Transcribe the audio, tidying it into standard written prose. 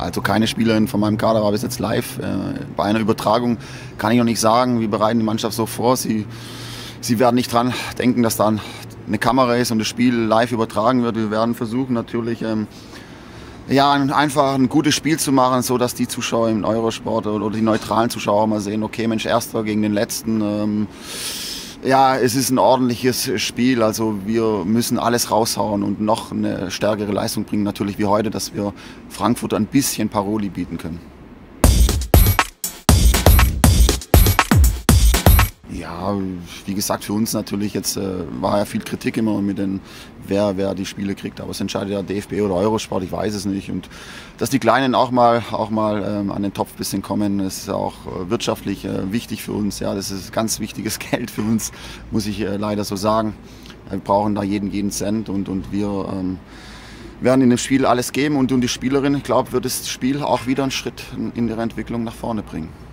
Also keine Spielerin von meinem Kader war bis jetzt live. Bei einer Übertragung kann ich noch nicht sagen, wir bereiten die Mannschaft so vor. Sie werden nicht dran denken, dass da eine Kamera ist und das Spiel live übertragen wird. Wir werden versuchen natürlich einfach ein gutes Spiel zu machen, so dass die Zuschauer im Eurosport oder die neutralen Zuschauer mal sehen, okay, Mensch, Erster gegen den Letzten. Es ist ein ordentliches Spiel, also wir müssen alles raushauen und noch eine stärkere Leistung bringen, natürlich wie heute, dass wir Frankfurt ein bisschen Paroli bieten können. Ja, wie gesagt, für uns natürlich jetzt war ja viel Kritik immer mit den, wer die Spiele kriegt, aber es entscheidet ja DFB oder Eurosport, ich weiß es nicht. Und dass die Kleinen auch mal an den Topf ein bisschen kommen, ist auch wirtschaftlich wichtig für uns. Ja, das ist ganz wichtiges Geld für uns, muss ich leider so sagen. Wir brauchen da jeden Cent und wir werden in dem Spiel alles geben und die Spielerin, ich glaube, wird das Spiel auch wieder einen Schritt in ihrer Entwicklung nach vorne bringen.